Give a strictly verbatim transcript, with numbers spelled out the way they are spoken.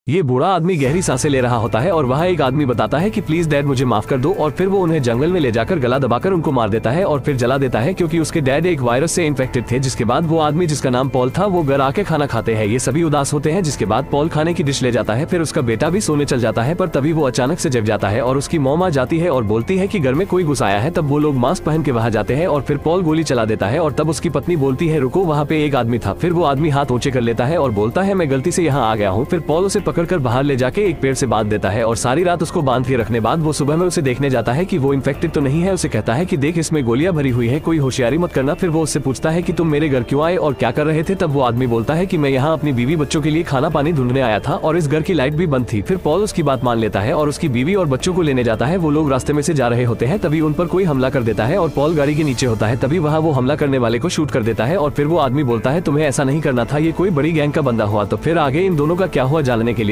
ये बूढ़ा आदमी गहरी सांसें ले रहा होता है और वहाँ एक आदमी बताता है कि प्लीज डैड मुझे माफ कर दो, और फिर वो उन्हें जंगल में ले जाकर गला दबाकर उनको मार देता है और फिर जला देता है क्योंकि उसके डैड एक वायरस से इन्फेक्टेड थे। जिसके बाद वो आदमी जिसका नाम पॉल था वो घर आके खाना खाते हैं। ये सभी उदास होते हैं। जिसके बाद पॉल खाने की डिश ले जाता है, फिर उसका बेटा भी सोने चल जाता है, पर तभी वो अचानक से जग जाता है और उसकी मॉम आ जाती है और बोलती है कि घर में कोई घुस आया है। तब वो लोग मास्क पहन के वहाँ जाते हैं और फिर पॉल गोली चला देता है और तब उसकी पत्नी बोलती है रुको, वहाँ पे एक आदमी था। फिर वो आदमी हाथ ऊंचे कर लेता है और बोलता है मैं गलती से यहाँ आ गया हूँ। फिर पॉल उसे पकड़कर बाहर ले जाके एक पेड़ से बांध देता है और सारी रात उसको बांध के रखने बाद वो सुबह में उसे देखने जाता है कि वो इन्फेक्टेड तो नहीं है। उसे कहता है कि देख इसमें गोलियां भरी हुई है, कोई होशियारी मत करना। फिर वो उससे पूछता है कि तुम मेरे घर क्यों आए और क्या कर रहे थे। तब वो आदमी बोलता है कि मैं यहाँ अपनी बीवी बच्चों के लिए खाना पानी ढूंढने आया था और इस घर की लाइट भी बंद थी। फिर पॉल उसकी बात मान लेता है और उसकी बीवी और बच्चों को लेने जाता है। वो लोग रास्ते में से जा रहे होते हैं, तभी उन पर कोई हमला कर देता है और पॉल गाड़ी के नीचे होता है। तभी वहाँ वो हमला करने वाले को शूट कर देता है और फिर वो आदमी बोलता है तुम्हें ऐसा नहीं करना था, ये कोई बड़ी गैंग का बंदा हुआ। तो फिर आगे इन दोनों का क्या हुआ जानने के लिए